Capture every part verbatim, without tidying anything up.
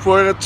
voor het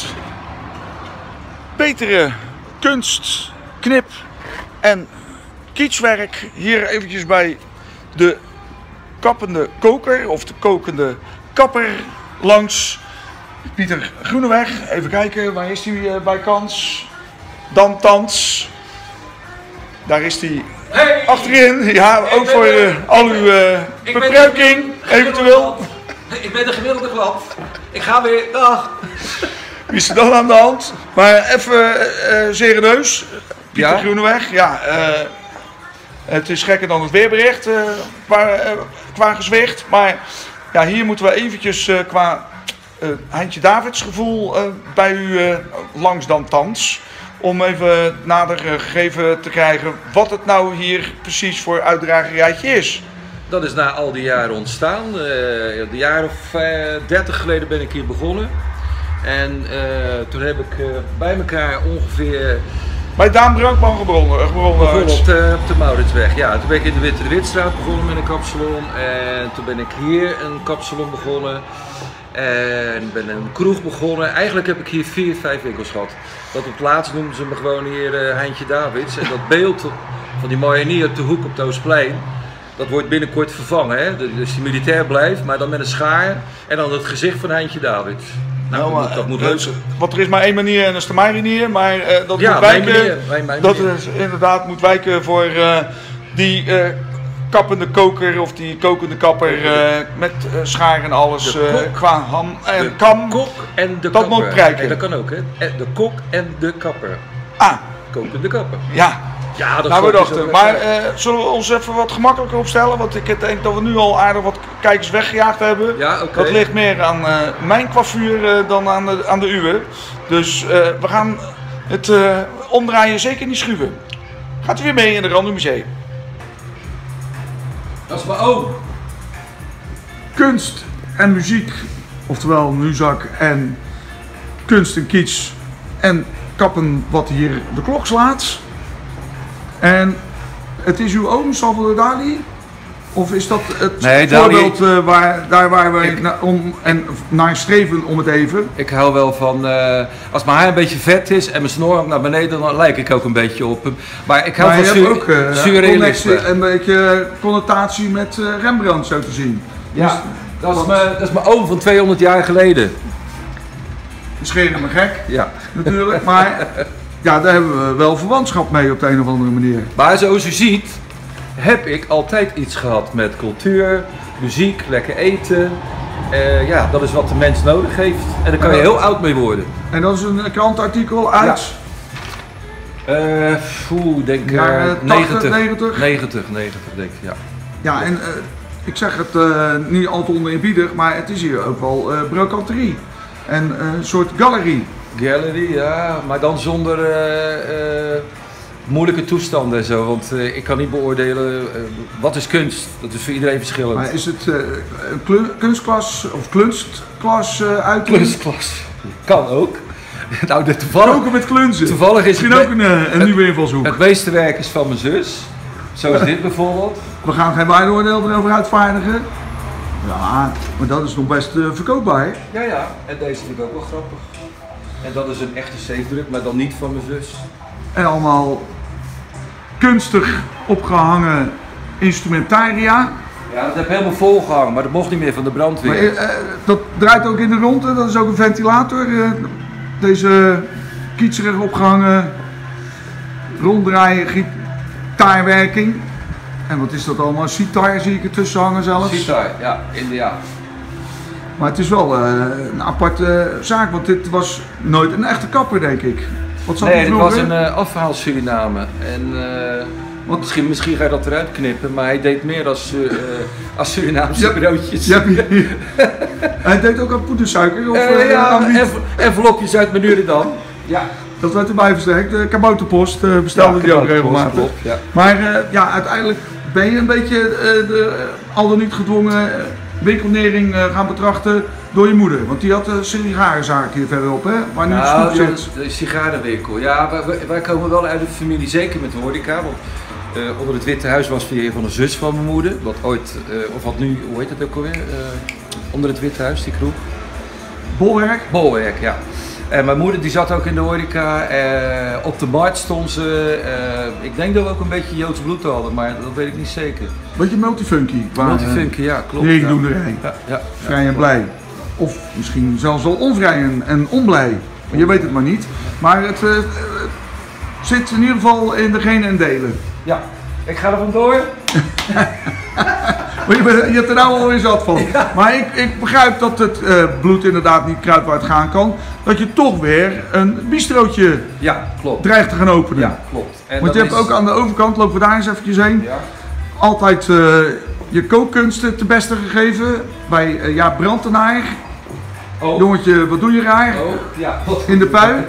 betere kunst, knip en kitschwerk hier eventjes bij de kappende koker of de kokende kapper langs Pieter Groeneweg. Even kijken, waar is hij bij kans? Dan Thans. Daar is hij hey, achterin. Ja, ook voor uh, al uw uh, verbruiking eventueel. Ik ben de gemiddelde klant. Ik ga weer. Dag. Wie is er dan aan de hand? Maar even uh, serieus. Pieter Ja? Groeneweg. Ja, uh, het is gekker dan het weerbericht uh, qua, uh, qua gewicht. Maar ja, hier moeten we eventjes uh, qua uh, Heintje Davids gevoel uh, bij u uh, langs Dan Thans. Om even nader uh, gegeven te krijgen wat het nou hier precies voor uitdragerijtje is. Dat is na al die jaren ontstaan. Uh, de jaar of uh, dertig geleden ben ik hier begonnen. En uh, toen heb ik uh, bij elkaar ongeveer... Bij Daan Brankman gebronnen. Begonnen op de, op de Mauritsweg. Ja, toen ben ik in de Witte de Witstraat begonnen met een kapsalon. En toen ben ik hier een kapsalon begonnen. En ben een kroeg begonnen. Eigenlijk heb ik hier vier, vijf winkels gehad. Dat op het laatst noemden ze me gewoon hier uh, Heintje Davids. En dat beeld van die marinier op de hoek op het Oostplein, dat wordt binnenkort vervangen. Hè? Dus die militair blijft, maar dan met een schaar en dan het gezicht van Heintje Davids. Nou, nou, dat, maar, moet, dat moet uh, leuk zijn. Want er is maar één manier en dat is de mijnmanier. Maar uh, dat Ja, moet wijken. mijn manier, mijn, mijn dat manier. is inderdaad moet wijken voor uh, die uh, kappende koker of die kokende kapper uh, met uh, schaar en alles uh, qua ham en de kam. kok en de dat kapper. moet prijken. Nee, dat kan ook, hè? De kok en de kapper. Ah, Kokende kapper. ja. Ja, dat Nou, we is dachten, ook maar uh, zullen we ons even wat gemakkelijker opstellen? Want ik denk dat we nu al aardig wat kijkers weggejaagd hebben. Ja, oké. Dat ligt meer aan uh, mijn coiffure uh, dan aan de, aan de uwe. Dus uh, we gaan het uh, omdraaien zeker niet schuwen. Gaat u weer mee in de Random Museum? Dat is mijn oom. Kunst en muziek, oftewel Muzak en kunst en kitsch en kappen wat hier de klok slaat. En het is uw oom, Salvador Dali? Of is dat het Nee, voorbeeld Dali... uh, waar, daar waar we Ik... na, om, en naar streven om het even? Ik hou wel van, uh, als mijn haar een beetje vet is en mijn snor ook naar beneden, dan lijk ik ook een beetje op hem. Maar ik hou Maar van je su hebt ook uh, surrealisme. een beetje connotatie met uh, Rembrandt zo te zien. Ja, dus, dat is, mijn, dat is mijn oom van tweehonderd jaar geleden. Misschien helemaal gek, Ja. natuurlijk, maar ja, daar hebben we wel verwantschap mee op de een of andere manier. Maar zoals u ziet, heb ik altijd iets gehad met cultuur, muziek, lekker eten. Uh, ja, dat is wat de mens nodig heeft. En daar kan je heel oud mee worden. En dat is een krantartikel uit? Ja. Uh, Oeh, denk uh, negentig, negentig, negentig, negentig, denk ik, ja. Ja, en uh, ik zeg het uh, niet al te oneerbiedig, maar het is hier ook wel uh, brocanterie. En uh, een soort galerie. Gallery, ja, maar dan zonder uh, uh, moeilijke toestanden en zo, want uh, ik kan niet beoordelen uh, wat is kunst. Dat is voor iedereen verschillend. Maar is het uh, een kunstklas of kunstklas uh, uit? Kunstklas, kan ook. Nou, de toevallig, Koken met klunzen. Toevallig is misschien ook een, een nieuwe invalshoek. Het meeste werk is van mijn zus, zoals dit bijvoorbeeld. We gaan geen waardeoordeel erover uitvaardigen. Ja, maar dat is nog best uh, verkoopbaar. Ja, ja, en deze vind ik ook wel grappig. En dat is een echte zeefdruk, maar dan niet van mijn zus. En allemaal kunstig opgehangen instrumentaria. Ja, dat heb ik helemaal volgehangen, maar dat mocht niet meer van de brandweer. Maar, uh, dat draait ook in de ronde, dat is ook een ventilator. Uh, deze kietserig opgehangen ronddraaien gitaarwerking. En wat is dat allemaal? Sitar zie ik ertussen hangen zelfs. Sitar, ja, inderdaad. Maar het is wel uh, een aparte zaak, want dit was nooit een echte kapper, denk ik. Wat zat nee, er dit vroeger? was een uh, afhaal Suriname. En uh, wat? Misschien, misschien ga je dat eruit knippen, maar hij deed meer als, uh, als Surinaamse ja, broodjes. Ja, hij deed ook aan poedersuiker? Of, uh, uh, ja, aan env envelopjes uit Madurodam. Ja. Dat werd erbij versterkt. De kabouterpost uh, bestelde ja, die ook regelmatig. Klopt, ja. Maar uh, ja, uiteindelijk ben je een beetje uh, de uh, al dan niet gedwongen uh, winkelnering uh, gaan betrachten door je moeder. Want die had een sigarenzaak hier verderop, hè? Waar nu nou, de snoep zit. De sigarenwinkel. Ja, wij, wij komen wel uit de familie, zeker met de horeca. Want uh, onder het Witte Huis was weer van een zus van mijn moeder. Wat ooit, uh, of wat nu, hoe heet het ook alweer? Uh, onder het Witte Huis, die kroeg. Bolwerk? Bolwerk, ja. En mijn moeder die zat ook in de horeca, eh, op de markt stond ze. Eh, ik denk dat we ook een beetje Joods bloed hadden, maar dat weet ik niet zeker. Beetje multifunky. Multifunky, ja, klopt. Regendoenerij. Ja, ja, Vrij ja, en blij. Of misschien zelfs wel onvrij en, en onblij. Je weet het maar niet. Maar het uh, zit in ieder geval in de genen en delen. Ja, ik ga er vandoor. Maar je, bent, je hebt er nou alweer zat van. Ja. Maar ik, ik begrijp dat het uh, bloed inderdaad niet kruidwaard gaan kan. Dat je toch weer een bistrootje ja, klopt. dreigt te gaan openen. Ja, klopt. En Want je hebt is... ook aan de overkant, lopen we daar eens eventjes heen, ja. altijd uh, je kookkunsten te beste gegeven bij uh, ja, Brantenaar. Oh. Jongetje, wat doe je raar? Oh. Ja. In de pui.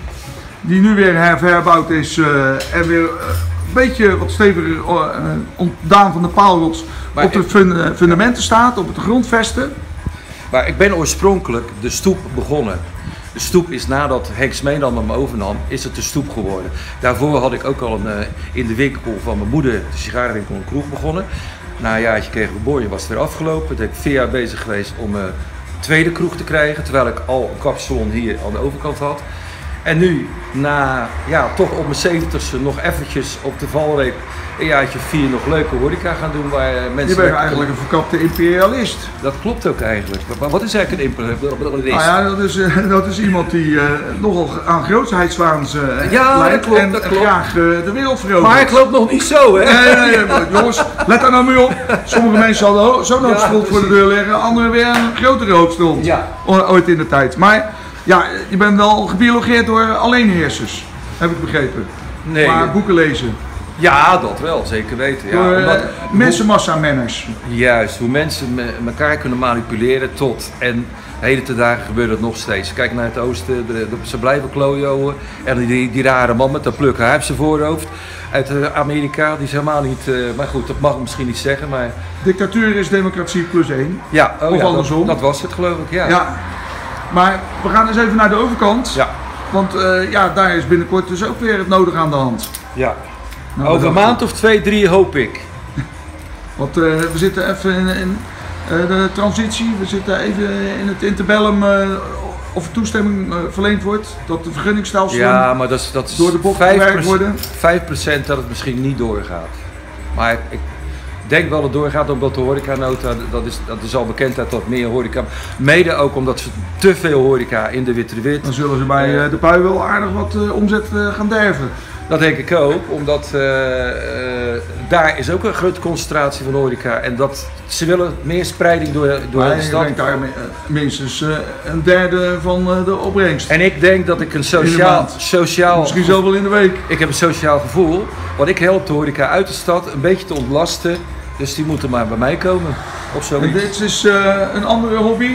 Die nu weer herbouwd is uh, en weer... Uh, een beetje wat steviger uh, ontdaan van de paalrots maar op de fun uh, fundamenten staat, op het grondvesten. Maar ik ben oorspronkelijk de stoep begonnen. De stoep is nadat Henk Smeenam hem overnam, is het de stoep geworden. Daarvoor had ik ook al een, uh, in de winkel van mijn moeder, de sigarenwinkel, een kroeg begonnen. Na een jaartje kreeg ik geboren, was het weer afgelopen. Toen ben ik vier jaar bezig geweest om een uh, tweede kroeg te krijgen, terwijl ik al een kapsalon hier aan de overkant had. En nu, na ja, toch op mijn zeventigste nog eventjes op de valreep een jaartje vier nog leuke horeca gaan doen waar mensen... Je bent eigenlijk een verkapte imperialist. Dat klopt ook eigenlijk. Maar wat is eigenlijk een imperialist? Nou ja, dat is, uh, dat is iemand die uh, nogal aan grootheidswaans uh, ja, lijkt klopt, en dat klopt. graag uh, de wereld verovert. Maar ik loop nog niet zo, hè? Nee, nee, nee, nee. Jongens, let daar nou mee op. Sommige mensen hadden zo'n hoofdstront ja, voor de deur leggen, anderen weer een grotere hoofdstront. Ja. Ooit in de tijd. Maar ja, je bent wel gebiologeerd door alleenheersers, heb ik begrepen. Nee. Maar boeken lezen. Ja, dat wel, zeker weten. Ja, door omdat, mensenmassa-manners. Juist, hoe mensen me, elkaar kunnen manipuleren tot. En heden te dagen gebeurt het nog steeds. Kijk naar het oosten, de, de, ze blijven klojoen. En die, die rare man met dat plukken haar op zijn voorhoofd. Uit Amerika, die is helemaal niet, uh, maar goed, dat mag ik misschien niet zeggen. Maar... Dictatuur is democratie plus één. Ja, oh, of ja, andersom. Dat, dat was het geloof ik, ja. ja. Maar we gaan eens even naar de overkant. Ja. Want uh, ja, daar is binnenkort dus ook weer het nodige aan de hand. Ja. Nou, over een maand of twee, drie hoop ik. Want uh, we zitten even in, in uh, de transitie, we zitten even in het interbellum uh, of er toestemming uh, verleend wordt, dat de vergunningsstelsel ja, maar dat is, dat is door de bocht gewerkt worden. vijf procent dat het misschien niet doorgaat. Maar ik denk wel dat het doorgaat omdat de horecanota, dat is, dat is al bekend dat dat meer horeca, mede ook omdat ze te veel horeca in de Witte de Wit. Dan zullen ze bij uh, de pui wel aardig wat uh, omzet uh, gaan derven. Dat denk ik ook, omdat uh, uh, daar is ook een grote concentratie van horeca en dat ze willen meer spreiding door, door de stad. Ik denk daar minstens uh, een derde van uh, de opbrengst. En ik denk dat ik een sociaal, sociaal misschien zo wel in de week. Ik heb een sociaal gevoel, want ik help de horeca uit de stad een beetje te ontlasten, dus die moeten maar bij mij komen. Of zo. En dit is uh, een andere hobby.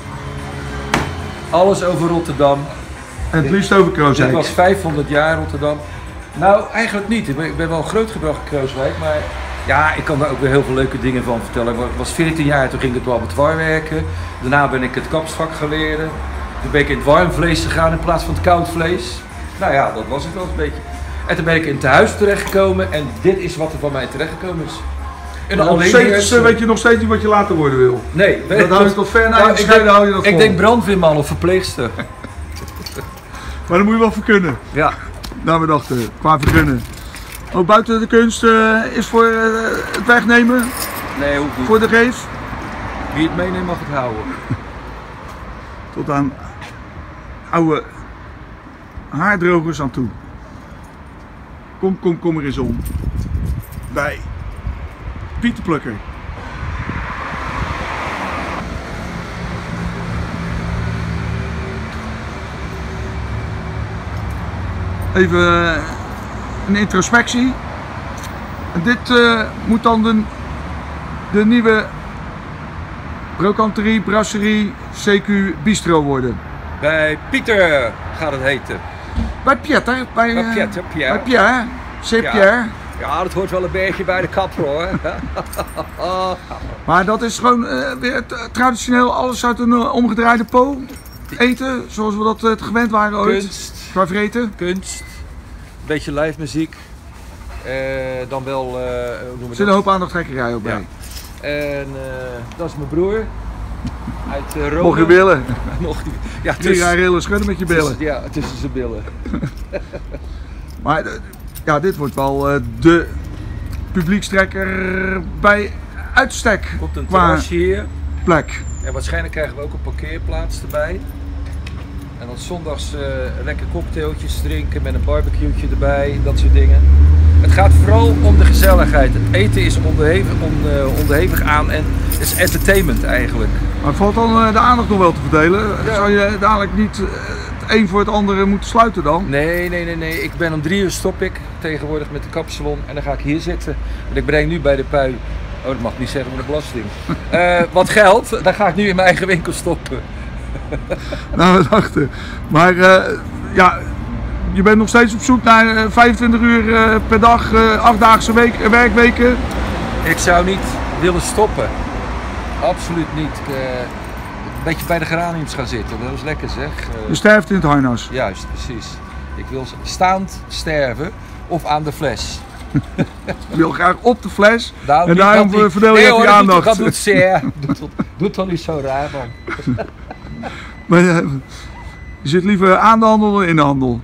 Alles over Rotterdam. En het liefst over Krooswijk. Het was vijfhonderd jaar Rotterdam. Nou, eigenlijk niet. Ik ben, ik ben wel grootgebracht in Krooswijk, maar ja, ik kan daar ook weer heel veel leuke dingen van vertellen. Ik was veertien jaar, toen ging ik het abattoir werken. Daarna ben ik het kapsvak gaan leren. Toen ben ik in het warm vlees gegaan in plaats van het koud vlees. Nou ja, dat was het wel een beetje. En toen ben ik in het huis terechtgekomen en dit is wat er van mij terechtgekomen is. En alleen steeds, uh, weet je nog steeds niet wat je later worden wil? Nee. Dat hou je tot ver na je scheiden, hou je dat vol. Ik denk brandweerman of verpleegster. Maar dat moet je wel verkunnen. Ja. Nou, we dachten, qua vergunnen. Ook buiten de kunst uh, is voor uh, het wegnemen? Nee, hoeft niet. Voor de geef? Wie het meeneemt mag het houden. Tot aan oude haardrogers aan toe. Kom, kom, kom er eens om. Bij Pieter Plukker. Even een introspectie. Dit uh, moet dan de, de nieuwe brocanterie, brasserie, C Q Bistro worden. Bij Pieter gaat het heten. Bij Pieter? Bij, bij Pieter, Pierre. Bij Pierre, C. Pierre. Ja, dat hoort wel een beetje bij de kapper hoor. Maar dat is gewoon uh, weer traditioneel alles uit een uh, omgedraaide po eten, zoals we dat uh, gewend waren ooit. Kunst. Qua vreten. Kunst. Beetje live muziek. Uh, dan wel, uh, hoe noemen we er zit een hoop aandachttrekkerij ook bij. Ja. En uh, dat is mijn broer. uit uh, Rome. Mocht je willen. Mocht die, ja, Kun je heel schudden met je billen. Tussen, ja, tussen zijn billen. Maar ja, dit wordt wel uh, de publiekstrekker bij uitstek. Komt een qua terrasje hier. Plek. En waarschijnlijk krijgen we ook een parkeerplaats erbij. En dan zondags uh, lekker cocktailtjes drinken met een barbecue'tje erbij, dat soort dingen. Het gaat vooral om de gezelligheid. Het eten is onderhevig, on, uh, onderhevig aan en het is entertainment eigenlijk. Maar valt dan uh, de aandacht nog wel te verdelen? Ja. Zou je dadelijk niet uh, het een voor het andere moeten sluiten dan? Nee, nee, nee, nee. Ik ben om drie uur stop ik tegenwoordig met de kapsalon en dan ga ik hier zitten. Want ik breng nu bij de pui, oh dat mag ik niet zeggen met de belasting, uh, wat geld. Dan ga ik nu in mijn eigen winkel stoppen. Nou, we dachten. Maar uh, ja, je bent nog steeds op zoek naar uh, vijfentwintig uur uh, per dag, uh, achtdaagse week, uh, werkweken. Ik zou niet willen stoppen. Absoluut niet. Uh, een beetje bij de geraniums gaan zitten, dat is lekker zeg. Uh, Je sterft in het harnas. Juist, precies. Ik wil staand sterven of aan de fles. Je wil graag op de fles Nou, en niet daarom dat die- verdeel je nee, even hoor, je dat doet- aandacht. Dat doet zeer. Doet, doet toch niet zo raar man. Maar uh, je zit liever aan de handel dan in de handel.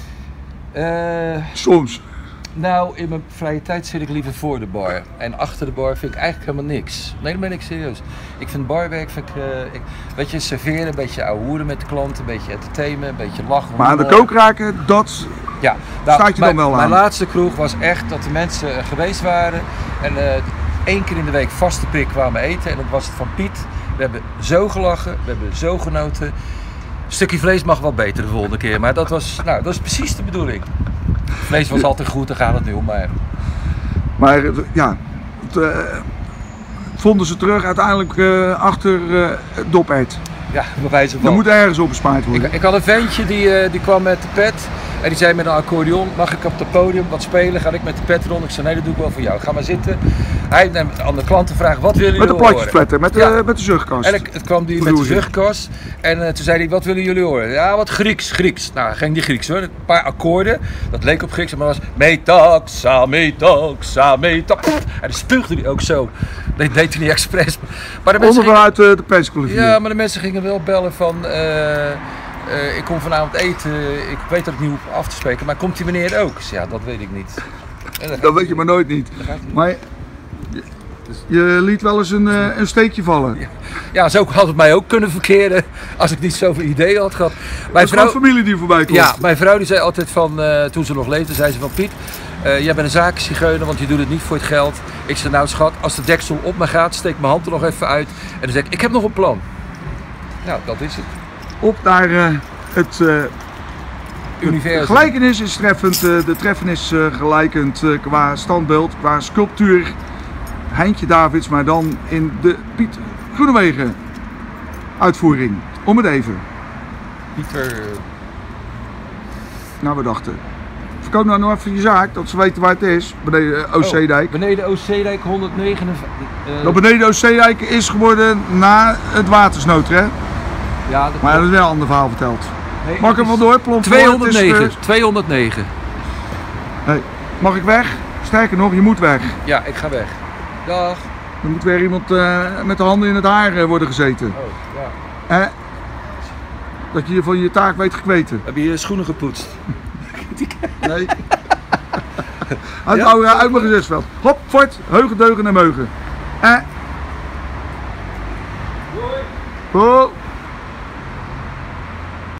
Uh, Soms. nou, in mijn vrije tijd zit ik liever voor de bar. En achter de bar vind ik eigenlijk helemaal niks. Nee, dan ben ik serieus. Ik vind barwerk, vind ik, uh, ik, weet je, serveren, een beetje ouwe hoeren met de klanten, een beetje entertainen, een beetje lachen. Maar aan de rommelen. kook raken, dat Ja, Staat je dan mijn, wel aan? Mijn laatste kroeg was echt dat de mensen eh, geweest waren en uh, één keer in de week vaste prik kwamen eten en dat was het van Piet. We hebben zo gelachen, we hebben zo genoten. Een stukje vlees mag wel beter de volgende keer, maar dat was, nou, dat is precies de bedoeling. Vlees was altijd goed, daar gaat het nu om. Maar Maar uh, ja, het, uh, vonden ze terug uiteindelijk uh, achter uh, Dopert. ja, bij wijze Er van. moet ergens op gespaard worden. Ik, ik had een ventje die, uh, die kwam met de pet en die zei met een accordeon, mag ik op het podium wat spelen? Ga ik met de pet rond? Ik zei nee, dat doe ik wel voor jou. Ga maar zitten. Hij neemt aan de klanten vragen, wat willen Met jullie de horen? platjespetter, met de, Ja. met de zuchtkast. En ik, het kwam die met de Bedoel je? zuchtkast en uh, toen zei hij, wat willen jullie horen? Ja, wat Grieks, Grieks. Nou, ging die Grieks hoor, een paar akkoorden, dat leek op Grieks, maar dat was metaxa, metaxa, metaxa. En dan spuugde hij ook zo. Dat deed hij niet expres. Maar de mensen Onder gingen, vanuit uh, de perscolivier. ja, maar de mensen gingen wel bellen van, uh, uh, ik kom vanavond eten, ik weet dat ik niet hoef af te spreken, maar komt die meneer ook? Ik zei, ja, dat weet ik niet. En dan Dat weet je maar nooit niet. gaat hij. Maar je, je liet wel eens een, uh, een steekje vallen. Ja. Ja, zo had het mij ook kunnen verkeren als ik niet zoveel ideeën had gehad. Dat Mijn is gewoon familie die voorbij komt. ja, mijn vrouw die zei altijd van, uh, toen ze nog leefde, zei ze van Piet, uh, jij bent een zakensigeuner, want je doet het niet voor het geld. Ik zei nou schat, als de deksel op me gaat, steek mijn hand er nog even uit. En dan zeg ik, ik heb nog een plan. Nou, dat is het. Op naar uh, het uh, Universum. gelijkenis is treffend, uh, de treffenis uh, gelijkend uh, qua standbeeld, qua sculptuur. Heintje Davids, maar dan in de Piet Groenewegen uitvoering. Om het even. Pieter, uh, Nou, we dachten. Verkoop nou nog even je zaak, dat ze weten waar het is. Beneden uh, O C-dijk. oh, beneden O C-dijk honderdnegenenvijftig. Uh, Dat beneden O C-dijk is geworden na het watersnood, hè? ja, dat Maar dat is wel een ander verhaal verteld. nee, Mag ik het hem is wel door? Plomp voor, het is tweehonderdnegen. gebeurd. tweehonderdnegen. Hey, mag ik weg? Sterker nog, je moet weg. Ja, ik ga weg. Dag. Er moet weer iemand uh, met de handen in het haar uh, worden gezeten. Oh, ja. Eh? Dat je je van je taak weet gekweten. Heb je je schoenen gepoetst? Nee. uit, Ja? oude, uit mijn gezichtsveld. Hop, fort, heugen, deugen en meugen. Eh? Oh.